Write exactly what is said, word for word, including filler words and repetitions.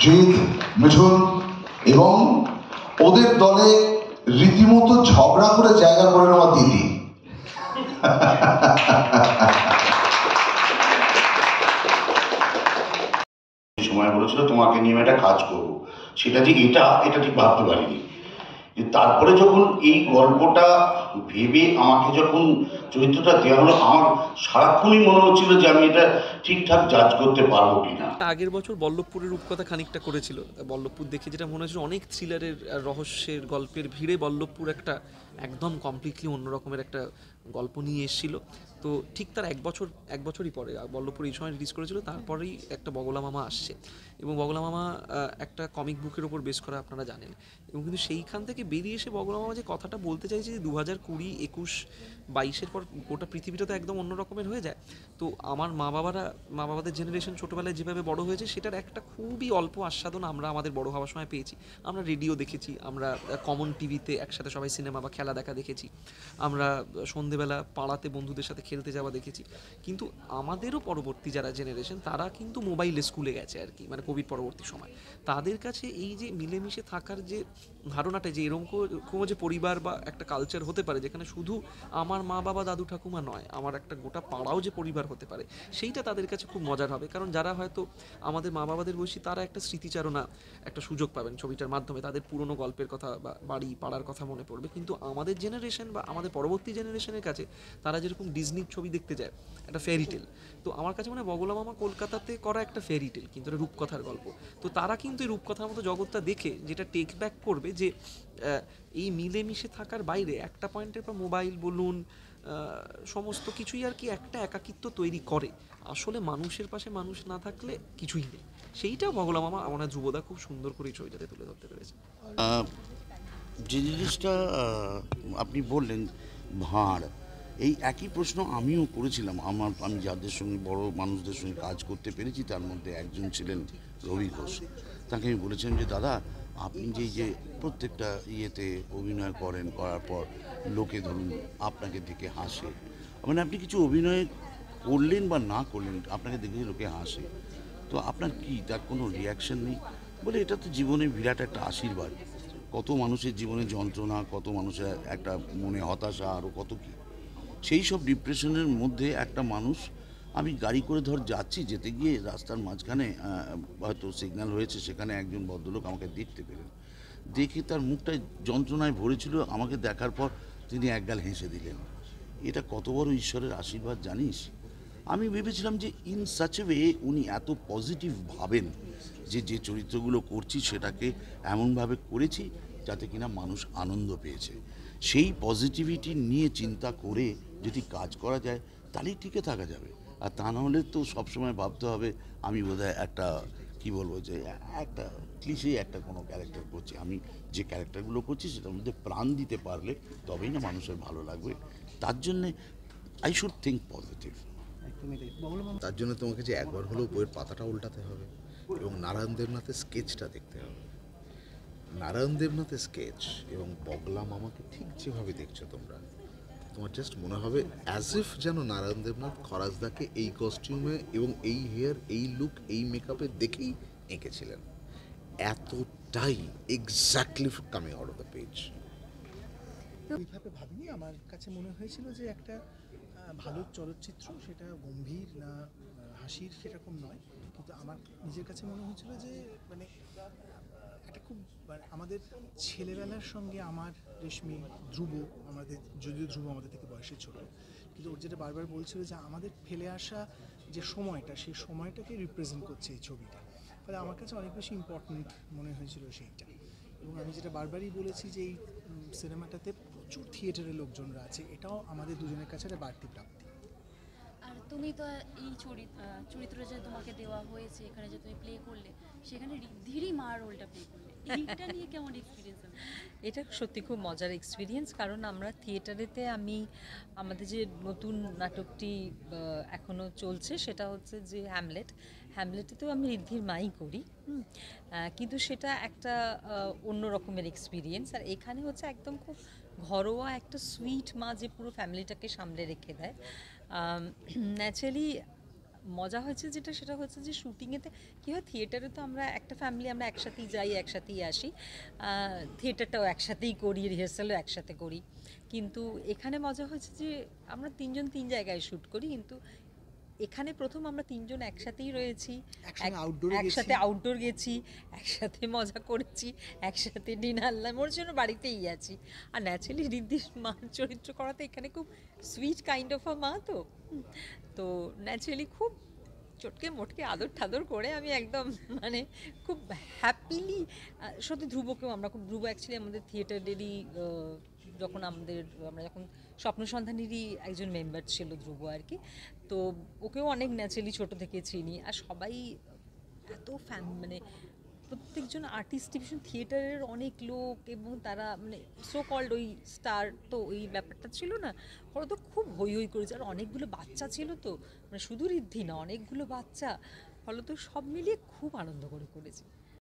জিৎ, মিঠুন এবং ওদের দলে রীতিমতো ঝগড়া করে জায়গা করে নেওয়া দিদি। সময় বলেছিল তোমাকে নিয়ে একটা কাজ করবো, সেটা ঠিক এটা এটা ঠিক ভাবতে পারিনি। তারপরে যখন এই গল্পটা ভেবে আমাকে যখন চরিত্রটা দেওয়া হলো, আমার সারাক্ষণই মনে হচ্ছিল যে আমি এটা ঠিকঠাক জাজ করতে পারবো কিনা। আগের বছর বল্লভপুরের রূপকথা খানিকটা করেছিল, বল্লভপুর দেখে যেটা মনে হয়েছিল অনেক থ্রিলারের রহস্যের গল্পের ভিড়ে বল্লভপুর একটা একদম কমপ্লিটলি অন্য রকমের একটা গল্প নিয়ে এসেছিল। তো ঠিক তার এক বছর এক বছরই পরে বল্লভপুর এই সময় রিলিজ করেছিল, তারপরেই একটা বগলা মামা আসছে এবং বগলা মামা একটা কমিক বুকের ওপর বেস করা আপনারা জানেন। এবং কিন্তু সেইখান থেকে বেরিয়ে এসে বগলা মামা যে কথাটা বলতে চাইছে যে দু হাজার কুড়ি একুশ বাইশের পর গোটা পৃথিবীটা তো একদম অন্য রকমের হয়ে যায়। তো আমার মা বাবারা মা বাবাদের জেনারেশন ছোটোবেলায় যেভাবে বড় হয়েছে সেটার একটা খুবই অল্প আস্বাদন আমরা আমাদের বড় হওয়ার সময় পেয়েছি। আমরা রেডিও দেখেছি, আমরা কমন টিভিতে একসাথে সবাই সিনেমা বা খেলা দেখা দেখেছি, আমরা সন্ধেবেলা পাড়াতে বন্ধুদের সাথে খেলতে যাওয়া দেখেছি। কিন্তু আমাদেরও পরবর্তী যারা জেনারেশন তারা কিন্তু মোবাইলে স্কুলে গেছে আর কি, মানে কোভিড পরবর্তী সময়। তাদের কাছে এই যে মিলেমিশে থাকার যে ধারণাটা, যে এরকম যে পরিবার বা একটা কালচার হতে পারে যেখানে শুধু আমার মা বাবা দাদু ঠাকুমা নয়, আমার একটা গোটা পাড়াও যে পরিবার হতে পারে, সেইটা তাদের কাছে খুব মজার হবে। কারণ যারা হয়তো আমাদের মা বাবাদের বয়সী তারা একটা স্মৃতিচারণা একটা সুযোগ পাবেন ছবিটার মাধ্যমে, তাদের পুরনো গল্পের কথা বা বাড়ি পাড়ার কথা মনে পড়বে। কিন্তু আমাদের জেনারেশন বা আমাদের পরবর্তী জেনারেশনের কাছে তারা যেরকম ডিজনির ছবি দেখতে যায় একটা ফেয়ারিটেল, তো আমার কাছে মনে হয় বগলা মামা কলকাতাতে করা একটা ফেয়ারিটেল কিন্তু এটা রূপকথার গল্প। তো তারা কিন্তু এই রূপকথার মতো জগৎটা দেখে যেটা টেক ব্যাক করবে যে এই মিলেমিশে থাকার বাইরে একটা পয়েন্টের পর মোবাইল বলুন সমস্ত কিছুই আর কি একটা একাকিত্ব তৈরি করে। আসলে মানুষের পাশে মানুষ না থাকলে কিছুই নেই, সেইটা বগলা মামা আমার ধ্রুবদা খুব সুন্দর করে ছবিটাতে তুলে ধরতে পেরেছে। যে জিনিসটা আপনি বললেন ভাঁড়, এই একই প্রশ্ন আমিও করেছিলাম। আমার আমি যাদের সঙ্গে বড় মানুষদের সঙ্গে কাজ করতে পেরেছি তার মধ্যে একজন ছিলেন রবি ঘোষ। তাকে আমি বলেছিলাম যে দাদা আপনি যে যে প্রত্যেকটা ইয়েতে অভিনয় করেন, করার পর লোকে ধরুন আপনাকে দেখে হাসে, মানে আপনি কিছু অভিনয় করলেন বা না করলেন আপনাকে দেখে লোকে হাসে, তো আপনার কি তার কোনো রিয়াকশন নেই? বলে এটা তো জীবনে বিরাট একটা আশীর্বাদ। কত মানুষের জীবনে যন্ত্রণা, কত মানুষের একটা মনে হতাশা, আরও কত কী, সেই সব ডিপ্রেশনের মধ্যে একটা মানুষ, আমি গাড়ি করে ধর যাচ্ছি, যেতে গিয়ে রাস্তার মাঝখানে হয়তো সিগন্যাল হয়েছে, সেখানে একজন ভদ্রলোক আমাকে দেখতে পেলেন, দেখে তার মুখটায় যন্ত্রণায় ভরেছিল, আমাকে দেখার পর তিনি একগাল হেসে দিলেন। এটা কত বড় ঈশ্বরের আশীর্বাদ জানিস? আমি ভেবেছিলাম যে ইন সাচ এ ওয়ে উনি এত পজিটিভ ভাবেন যে যে চরিত্রগুলো করছি সেটাকে এমনভাবে করেছি যাতে কিনা মানুষ আনন্দ পেয়েছে। সেই পজিটিভিটি নিয়ে চিন্তা করে যদি কাজ করা যায় তাহলেই টিকে থাকা যাবে। আর তা নাহলে তো সবসময় ভাবতে হবে আমি বোধহয় একটা কি বলবো যে একটা ক্লিশে একটা কোনো ক্যারেক্টার করছি। আমি যে ক্যারেক্টারগুলো করছি সেটার মধ্যে প্রাণ দিতে পারলে তবেই না মানুষের ভালো লাগবে। তার জন্যে আই শুড থিঙ্ক পজিটিভ। তার জন্য তোমাকে যে একবার হলেও বইয়ের পাতাটা উল্টাতে হবে এবং নারায়ণ দেবনাথের স্কেচটা দেখতে হবে। নারায়ণ দেবনাথের স্কেচ এবং বগলা মামাকে ঠিক যেভাবে দেখছো তোমরা, তোমার জাস্ট মনে হবে অ্যাজ ইফ যেন নারায়ণ দেবনাথ খরাজদাকে এই কস্টিউমে এবং এই হেয়ার, এই লুক, এই মেকআপে দেখেই এঁকেছিলেন। এতটাই exactly coming out of the page. এইভাবে ভাবিনি, আমার কাছে মনে হয়েছিল যে একটা ভালো চলচ্চিত্র সেটা গম্ভীর না হাসির সেরকম নয়, কিন্তু আমার নিজের কাছে মনে হয়েছিল যে মানে একটা খুব মানে আমাদের ছেলেবেলার সঙ্গে আমার রেশমি ধ্রুব, আমাদের যদিও ধ্রুব আমাদের থেকে বয়সে ছোট, কিন্তু ওর যেটা বারবার বলছিল যে আমাদের ফেলে আসা যে সময়টা সেই সময়টাকে রিপ্রেজেন্ট করছে এই ছবিটা, ফলে আমার কাছে অনেক বেশি ইম্পর্টেন্ট মনে হয়েছিল সেইটা। এবং আমি যেটা বারবারই বলেছি যে এই সিনেমাটাতে প্রচুর থিয়েটারের লোকজনরা আছে, এটাও আমাদের দুজনের কাছে একটা বাড়তি প্রাপ্তি। আর তুমি তো এই চরিত্র যে তোমাকে দেওয়া হয়েছে এখানে যে তুমি প্লে করলে, সেখানে ঋদ্ধিরই মা রোলটা প্লে করলে, এইটা নিয়ে কেমন এক্সপিরিয়েন্স? এটা সত্যি খুব মজার এক্সপিরিয়েন্স, কারণ আমরা থিয়েটারেতে আমি আমাদের যে নতুন নাটকটি এখনও চলছে সেটা হচ্ছে যে হ্যামলেট, হ্যামলেটেতেও আমি ঋদ্ধির মাই করি, কিন্তু সেটা একটা অন্য রকমের এক্সপিরিয়েন্স। আর এখানে হচ্ছে একদম খুব ঘরোয়া একটা সুইট মা যে পুরো ফ্যামিলিটাকে সামলে রেখে দেয়। ন্যাচারালি মজা হয়েছে যেটা সেটা হচ্ছে যে শুটিংয়েতে কী হয়, থিয়েটারে তো আমরা একটা ফ্যামিলি, আমরা একসাথেই যাই, একসাথেই আসি, থিয়েটারটাও একসাথেই করি, রিহার্সালও একসাথে করি। কিন্তু এখানে মজা হয়েছে যে আমরা তিনজন তিন জায়গায় শ্যুট করি, কিন্তু এখানে প্রথম আমরা তিনজন একসাথেই রয়েছি, একসঙ্গে এক- outdoor-এ গেছি। একসাথে আউটডোর গেছি, একসাথে মজা করেছি, একসাথে ডিনার লাম, ওর জন্য বাড়িতেই আছি। আর ন্যাচারালি রিদ্ধির মার চরিত্র করাতে এখানে খুব সুইট কাইন্ড অফ আ মা, তো তো ন্যাচারালি খুব চটকে মোটকে আদর ঠাদর করে আমি একদম মানে খুব হ্যাপিলি, সত্যি ধ্রুবকেও আমরা খুব, ধ্রুব অ্যাকচুয়ালি আমাদের থিয়েটারেরই, যখন আমাদের আমরা যখন স্বপ্ন সন্ধানেরই একজন মেম্বার ছিল ধ্রুব আর কি, তো ওকেও অনেক ন্যাচারালি ছোটো থেকে চিনি। আর সবাই এত ফ্যান, মানে প্রত্যেকজন আর্টিস্ট, ভীষণ থিয়েটারের অনেক লোক, এবং তারা মানে সো কল্ড ওই স্টার, তো ওই ব্যাপারটা ছিল না, ওরা তো খুব হই হই করেছে। আর অনেকগুলো বাচ্চা ছিল, তো মানে শুধু ঋদ্ধি না, অনেকগুলো বাচ্চা, ফলে তো সব মিলিয়ে খুব আনন্দ করে করেছি।